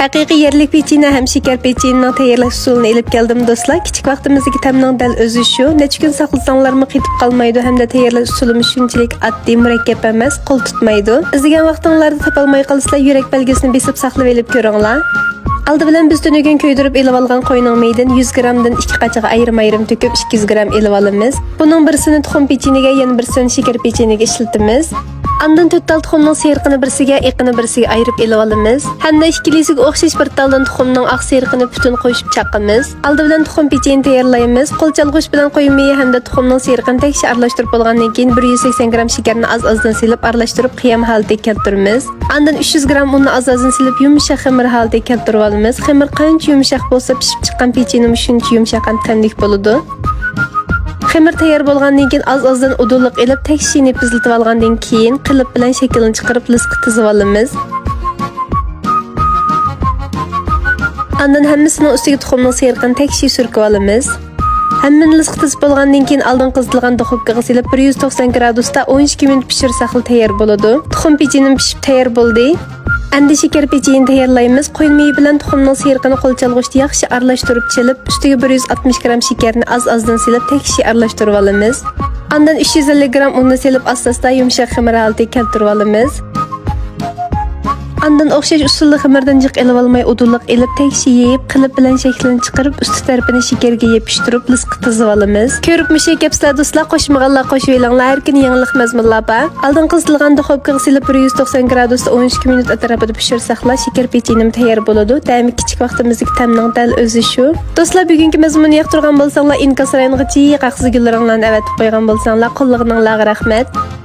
Haqiqiy yerlik pechene ham shakar pechenening tayyorlash usulini elib keldim do'stlar. Kichik vaqtimizdagi ta'mning dal o'zi shu. Necha kun saqlasanglarmi qitib qolmaydi hamda tayyorlash usulimiz shunchalik oddiy, murakkab emas, qo'l tutmaydi. Izlagan vaqtinglarda topolmay qolsanglar yurak belgisini besib saqlab elib ko'ringlar. Aldı bilan biz tunugun köydirib elib olgan qo'yning meydin 100 gramdan 2 qachaga ayrim to'kib 200 gram elib olamiz. Buning birisini tuxum pechenega, yana birisini shakar pechenega ishlatamiz. Andan 4 tal tuxumning seriqini birisiga, iqini birisiga ayirib elib olamiz. Hamda ikkilisiga o'xshash bir taldan tuxumning oq seriqini butun qo'shib chaqamiz. Aldı bilan tuxum pecheni tayyorlaymiz. Qo'l chalg'ich bilan qo'ymayı hamda tuxumning seriqini tekshi aralashtirib bo'lgandan keyin 180 gram shakarni az-azdan silib aralashtirib qiyam holatiga keltiramiz. Andan 300 gram unni az-azdan silib yumshoq xamir holatiga keltirib olamiz. Xamir qancha yumshoq bo'lsa, pishib chiqqan pechenim shuncha yumshoq ham tanlik bo'ladi. Xamir tayyor bo'lgandan keyin az-azdan udulliq elib tekshini pizlatib olgandan keyin qilib bilan shaklini chiqarib lisk tizib olamiz. Andan hammasining ustiga tuxumning seriqini tekshi surkib olamiz. Hammani lisk tizib bo'lgandan keyin oldin qizitilgan duxovkaga silib 190 gradusda 12 minut pishirsak tayyor bo'ladi. Tuxum pechenim pishib tayyor bo'ldi. Endi shakar pecheni tayyorlaymiz. Qo'yilmayi bilan tuxumning seriqini qo'l chalg'ishda yaxshi aralashtirib chelib, ustiga 160 gram shakarni az-azdan silib tekshi aralashtirib olamiz. Andan 350 gram unni silib asosda yumshoq xamir holatiga keltirib olamiz. Andan o'xshash usulli xamirdan jiq elib olmay udulliq elib tekshi yeyib, qilib bilan shaklini chiqarib, usti tarafini shakarga yepishtirib, lisk tizib olamiz. Ko'rib mushakapsizlar do'stlar, qo'shmaganlar qo'shib elinglar, har kuni yangilik mazmunlar bor. Oldin qizitilgan duxovkaga silib 190 gradusda 12 minut atrofida pishirsaklar, shakar pechenim tayyor bo'ladi. Ta'mi kichik vaqtimizdagi ta'mning dal o'zi shu. Do'stlar, bugungi mazmunni yoqtirgan bo'lsanglar, inkas rayonigacha qaqsi gullaringlarni avatib qo'ygan bo'lsanglar, qo'llariingizga rahmat.